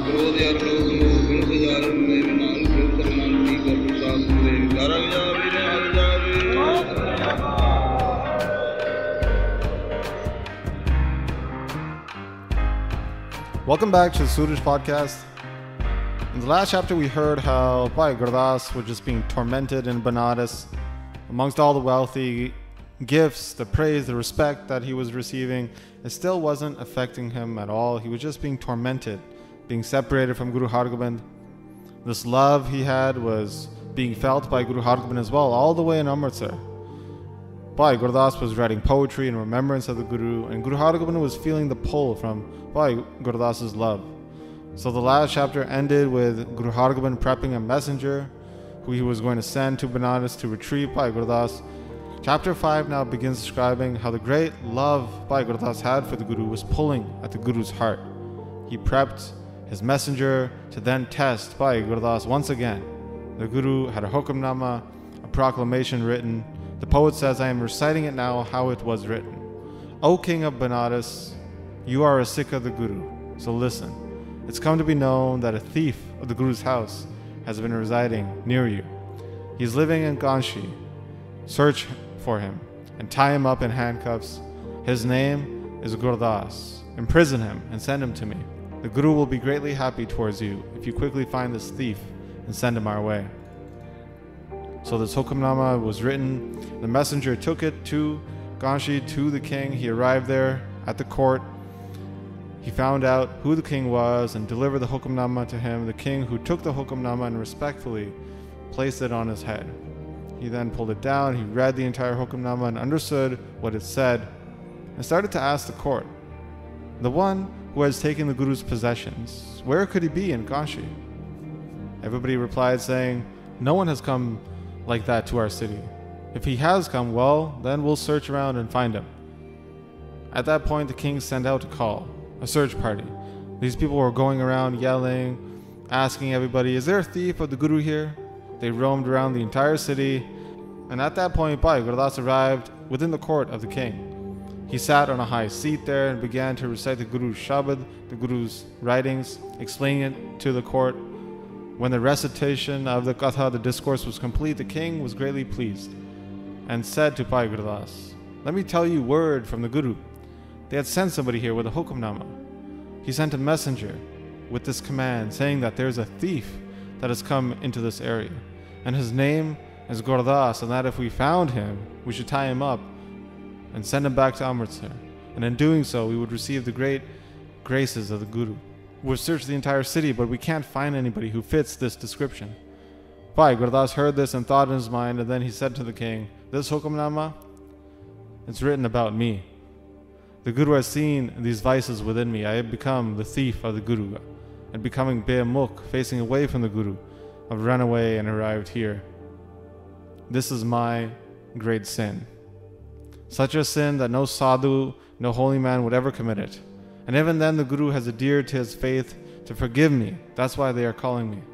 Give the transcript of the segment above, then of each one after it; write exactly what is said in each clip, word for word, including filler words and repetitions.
Welcome back to the Suraj Podcast. In the last chapter, we heard how Bhai Gurdas was just being tormented in Banaras amongst all the wealthy gifts, the praise, the respect that he was receiving. It still wasn't affecting him at all. He was just being tormented, being separated from Guru Hargobind. This love he had was being felt by Guru Hargobind as well, all the way in Amritsar. Bhai Gurdas was writing poetry in remembrance of the Guru, and Guru Hargobind was feeling the pull from Bhai Gurdas's love. So the last chapter ended with Guru Hargobind prepping a messenger who he was going to send to Banaras to retrieve Bhai Gurdas. Chapter five now begins describing how the great love Bhai Gurdas had for the Guru was pulling at the Guru's heart. He prepped his messenger to then test Bhai Gurdas once again. The Guru had a hukamnama, a proclamation written. The poet says, "I am reciting it now how it was written. O King of Banaras, you are a Sikh of the Guru, so listen. It's come to be known that a thief of the Guru's house has been residing near you. He is living in Kanshi. Search for him and tie him up in handcuffs. His name is Gurdas. Imprison him and send him to me. The Guru will be greatly happy towards you if you quickly find this thief and send him our way." So this hukamnama was written. The messenger took it to Kanshi, to the king. He arrived there at the court. He found out who the king was and delivered the hukamnama to him. The king, who took the hukamnama and respectfully placed it on his head. He then pulled it down. He read the entire hukamnama and understood what it said and started to ask the court, the one who has taken the Guru's possessions, where could he be in Kanshi? Everybody replied saying, "No one has come like that to our city. If he has come, well, then we'll search around and find him." At that point, the king sent out a call, a search party. These people were going around yelling, asking everybody, "Is there a thief of the Guru here?" They roamed around the entire city, and at that point, Bhai Gurdas arrived within the court of the king. He sat on a high seat there and began to recite the Guru's Shabad, the Guru's writings, explaining it to the court. When the recitation of the Katha, the discourse, was complete, the king was greatly pleased and said to Bhai Gurdas, "Let me tell you word from the Guru. They had sent somebody here with a hukamnama. He sent a messenger with this command saying that there's a thief that has come into this area, and his name is Gurdas, and that if we found him, we should tie him up and send him back to Amritsar. And in doing so, we would receive the great graces of the Guru. We've searched the entire city, but we can't find anybody who fits this description." Bhai Gurdas heard this and thought in his mind, and then he said to the king, "This hukamnama, it's written about me. The Guru has seen these vices within me. I have become the thief of the Guru, and becoming be'amuk, facing away from the Guru. I've run away and arrived here. This is my great sin. Such a sin that no sadhu, no holy man would ever commit it. And even then the Guru has adhered to his faith to forgive me. That's why they are calling me."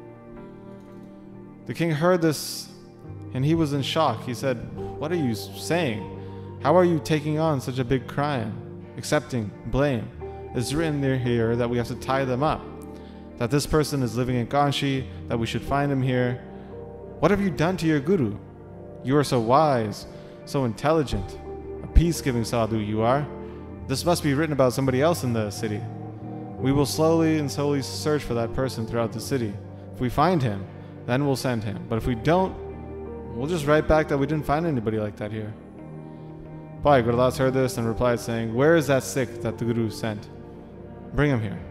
The king heard this and he was in shock. He said, "What are you saying? How are you taking on such a big crime, accepting blame? It's written there here that we have to tie them up, that this person is living in Kanshi, that we should find him here. What have you done to your Guru? You are so wise, so intelligent, a peace-giving sadhu you are. This must be written about somebody else in the city. We will slowly and slowly search for that person throughout the city. If we find him, then we'll send him. But if we don't, we'll just write back that we didn't find anybody like that here." Bhai Gurdas heard this and replied saying, "Where is that Sikh that the Guru sent? Bring him here."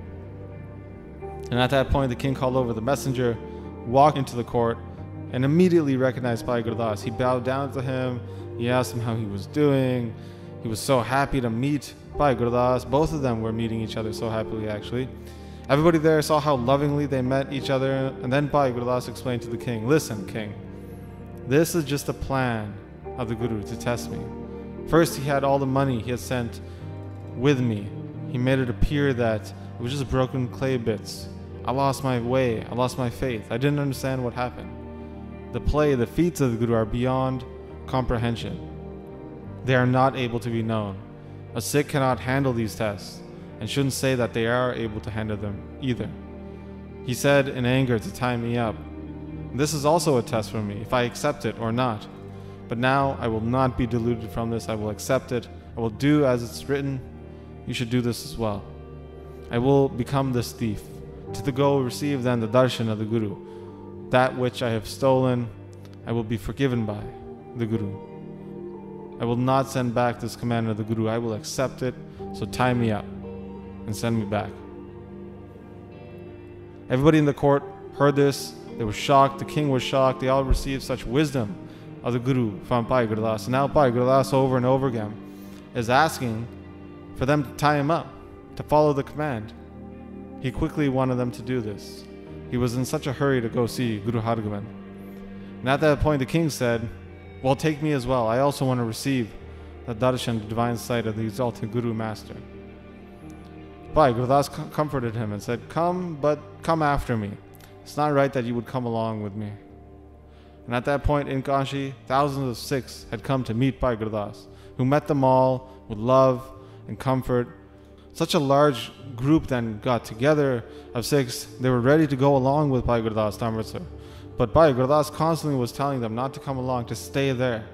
And at that point, the king called over the messenger, walked into the court, and immediately recognized Bhai Gurdas. He bowed down to him. He asked him how he was doing. He was so happy to meet Bhai Gurdas. Both of them were meeting each other so happily, actually. Everybody there saw how lovingly they met each other. And then Bhai Gurdas explained to the king, "Listen, king, this is just a plan of the Guru to test me. First, he had all the money he had sent with me. He made it appear that it was just broken clay bits. I lost my way. I lost my faith. I didn't understand what happened. The play, the feats of the Guru are beyond comprehension. They are not able to be known. A Sikh cannot handle these tests and shouldn't say that they are able to handle them either. He said in anger to tie me up. This is also a test for me, if I accept it or not. But now I will not be deluded from this. I will accept it. I will do as it's written. You should do this as well. I will become this thief. To the go receive then the darshan of the Guru. That which I have stolen, I will be forgiven by the Guru. I will not send back this command of the Guru. I will accept it. So tie me up and send me back. Everybody in the court heard this. They were shocked. The king was shocked. They all received such wisdom of the Guru from Bhai Gurdas. And now Bhai Gurdas over and over again is asking for them to tie him up, to follow the command. He quickly wanted them to do this. He was in such a hurry to go see Guru Hargobind. And at that point the king said, well, take me as well. I also want to receive the darshan, the divine sight of the exalted Guru Master. Bhai Gurdas comforted him and said, come, but come after me. It's not right that you would come along with me. And at that point in Kashi, thousands of Sikhs had come to meet Bhai Gurdas, who met them all with love and comfort. Such a large group then got together of Sikhs. They were ready to go along with Bhai Gurdas to Amritsar. But Bhai Gurdas constantly was telling them not to come along, to stay there.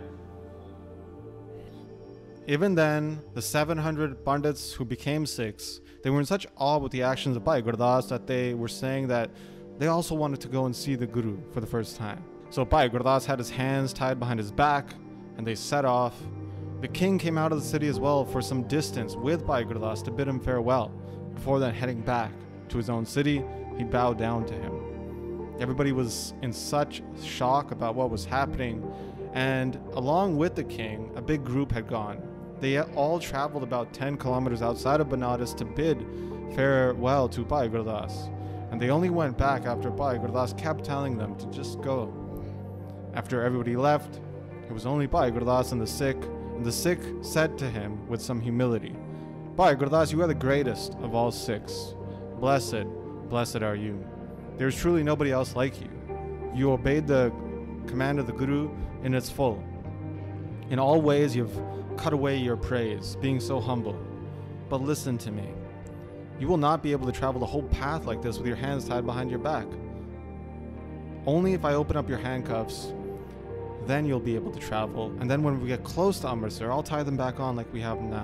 Even then, the seven hundred Pandits who became Sikhs, they were in such awe with the actions of Bhai Gurdas that they were saying that they also wanted to go and see the Guru for the first time. So Bhai Gurdas had his hands tied behind his back and they set off. The king came out of the city as well for some distance with Bhai Gurdas to bid him farewell. Before then heading back to his own city, he bowed down to him. Everybody was in such shock about what was happening, and along with the king, a big group had gone. They all traveled about ten kilometers outside of Banaras to bid farewell to Bhai Gurdas. And they only went back after Bhai Gurdas kept telling them to just go. After everybody left, it was only Bhai Gurdas and the Sikh, and the Sikh said to him with some humility, Bhai Gurdas, you are the greatest of all Sikhs. Blessed, blessed are you. There is truly nobody else like you. You obeyed the command of the Guru in its full. In all ways you've cut away your praise, being so humble. But listen to me. You will not be able to travel the whole path like this with your hands tied behind your back. Only if I open up your handcuffs, then you'll be able to travel. And then when we get close to Amritsar, I'll tie them back on like we have them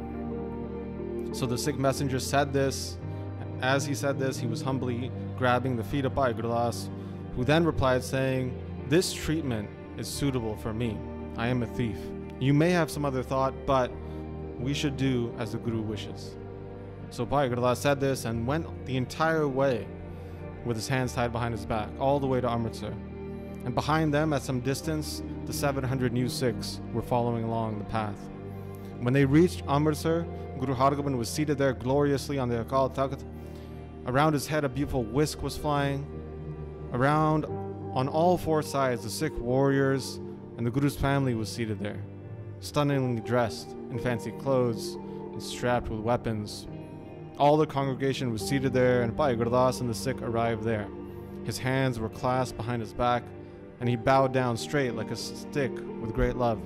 now. So the Sikh messenger said this. As he said this, he was humbly grabbing the feet of Bhai Gurdas, who then replied saying, this treatment is suitable for me. I am a thief. You may have some other thought, but we should do as the Guru wishes. So Bhai Gurdas said this and went the entire way with his hands tied behind his back, all the way to Amritsar. And behind them, at some distance, the seven hundred new Sikhs were following along the path. When they reached Amritsar, Guru Hargobind was seated there gloriously on the Akal Takht. Around his head, a beautiful whisk was flying. Around, on all four sides, the Sikh warriors and the Guru's family was seated there, stunningly dressed in fancy clothes and strapped with weapons. All the congregation was seated there, and Bhai Gurdas and the Sikh arrived there. His hands were clasped behind his back, and he bowed down straight like a stick with great love.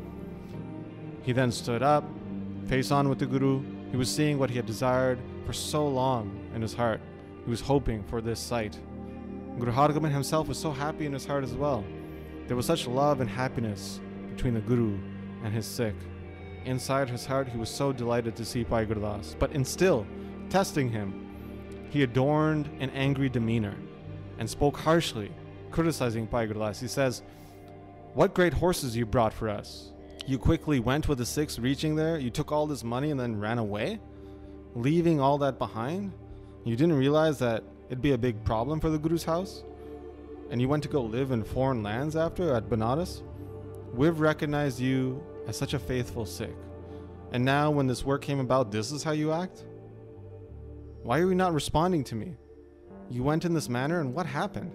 He then stood up, face on with the Guru. He was seeing what he had desired for so long in his heart. He was hoping for this sight. Guru Hargobind himself was so happy in his heart as well. There was such love and happiness between the Guru and his Sikh. Inside his heart, he was so delighted to see Bhai Gurdas. But in still testing him, he adorned an angry demeanor and spoke harshly, criticizing Bhai Gurdas. He says, what great horses you brought for us. You quickly went with the Sikhs reaching there. You took all this money and then ran away, leaving all that behind. You didn't realize that it'd be a big problem for the Guru's house. And you went to go live in foreign lands after at Banaras. We've recognized you as such a faithful Sikh. And now when this work came about, this is how you act? Why are you not responding to me? You went in this manner, and what happened?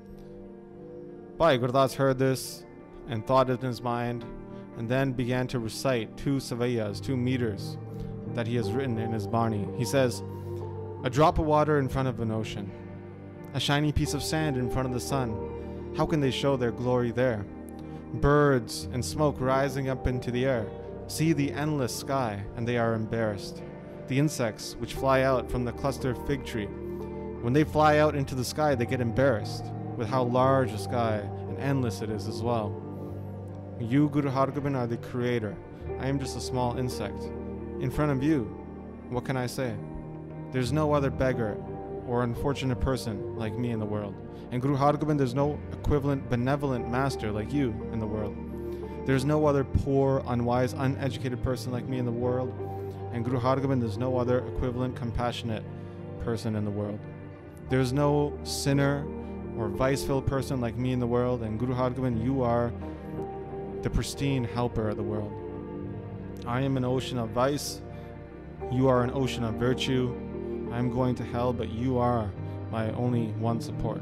Bhai Gurdas heard this and thought it in his mind, and then began to recite two savayas, two meters that he has written in his Bani. He says, a drop of water in front of an ocean, a shiny piece of sand in front of the sun. How can they show their glory there? Birds and smoke rising up into the air see the endless sky, and they are embarrassed. The insects which fly out from the cluster fig tree, When they fly out into the sky, they get embarrassed with how large the sky and endless it is as well. You, Guru Hargobind, are the creator. I am just a small insect. In front of you, what can I say? There's no other beggar or unfortunate person like me in the world. And Guru Hargobind, there's no equivalent benevolent master like you in the world. There's no other poor, unwise, uneducated person like me in the world. And Guru Hargobind, there's no other equivalent compassionate person in the world. There's no sinner or vice-filled person like me in the world. And Guru Hargobind, you are the pristine helper of the world. I am an ocean of vice. You are an ocean of virtue. I am going to hell, but you are my only one support.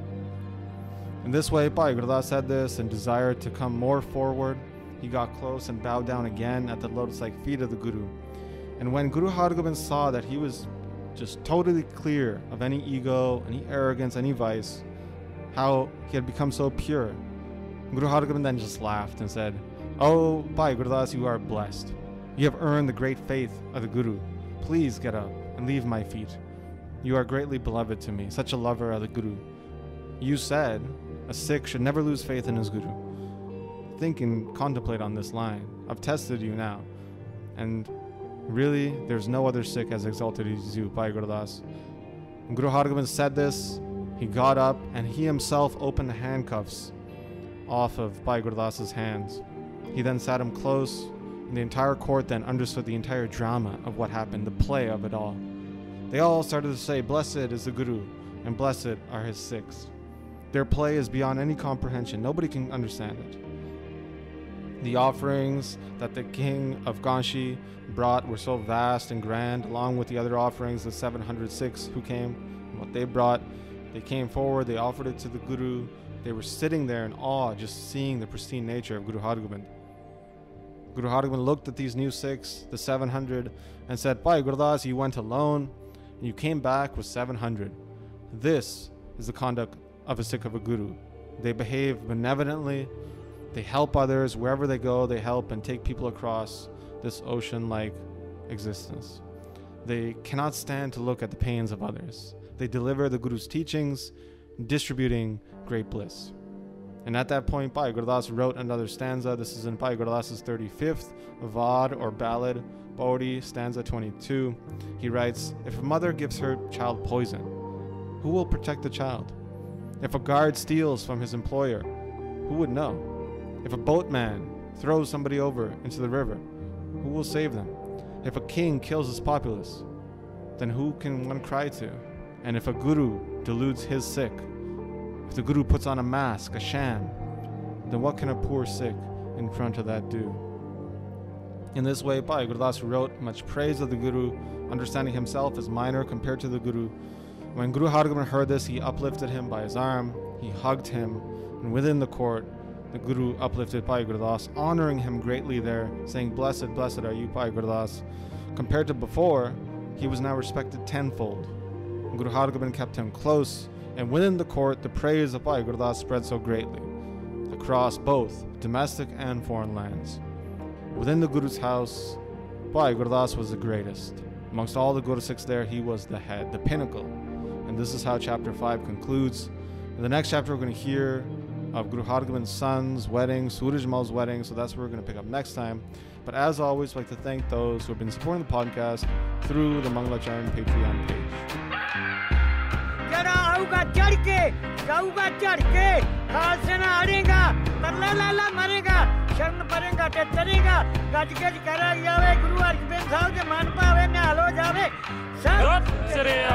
In this way, Bhai Gurdas said this and desired to come more forward. He got close and bowed down again at the lotus-like feet of the Guru. And when Guru Hargobind saw that he was just totally clear of any ego, any arrogance, any vice, how he had become so pure, Guru Hargobind then just laughed and said, "Oh, Bhai Gurdas, you are blessed. You have earned the great faith of the Guru. Please get up and leave my feet. You are greatly beloved to me, such a lover of the Guru. You said a Sikh should never lose faith in his Guru. Think and contemplate on this line. I've tested you now. And really, there's no other Sikh as exalted as you, Bhai Gurdas." When Guru Hargobind said this, he got up and he himself opened the handcuffs off of Bhai Gurdas's hands. He then sat him close, and the entire court then understood the entire drama of what happened, the play of it all. They all started to say, "Blessed is the Guru, and blessed are his Sikhs." Their play is beyond any comprehension. Nobody can understand it. The offerings that the king of Kanshi brought were so vast and grand, along with the other offerings, the seven hundred Sikhs who came, and what they brought. They came forward, they offered it to the Guru. They were sitting there in awe, just seeing the pristine nature of Guru Hargobind. Guru Hargobind looked at these new Sikhs, the seven hundred, and said, "Bhai Gurdas, you went alone, and you came back with seven hundred. This is the conduct of a Sikh of a Guru. They behave benevolently, they help others, wherever they go, they help and take people across this ocean-like existence. They cannot stand to look at the pains of others. They deliver the Guru's teachings, distributing great bliss." And at that point, Bhai Gurdas wrote another stanza. This is in Bhai Gurdas's thirty-fifth Vad or ballad, Pauri, stanza twenty-two. He writes, "If a mother gives her child poison, who will protect the child? If a guard steals from his employer, who would know? If a boatman throws somebody over into the river, who will save them? If a king kills his populace, then who can one cry to? And if a guru deludes his Sikh, if the Guru puts on a mask, a sham, then what can a poor Sikh in front of that do?" In this way, Bhai Gurdas wrote much praise of the Guru, understanding himself as minor compared to the Guru. When Guru Hargobind heard this, he uplifted him by his arm, he hugged him, and within the court, the Guru uplifted Bhai Gurdas, honoring him greatly there, saying, "Blessed, blessed are you, Bhai Gurdas." Compared to before, he was now respected tenfold. Guru Hargobind kept him close, and within the court, the praise of Bhai Gurdas spread so greatly, across both domestic and foreign lands. Within the Guru's house, Bhai Gurdas was the greatest. Amongst all the Guru Sikhs there, he was the head, the pinnacle. And this is how chapter five concludes. In the next chapter, we're going to hear of Guru Hargobind's son's wedding, Suraj Mal's wedding, so that's what we're going to pick up next time. But as always, I'd like to thank those who have been supporting the podcast through the Mangalacharan Patreon page. Santokh Singh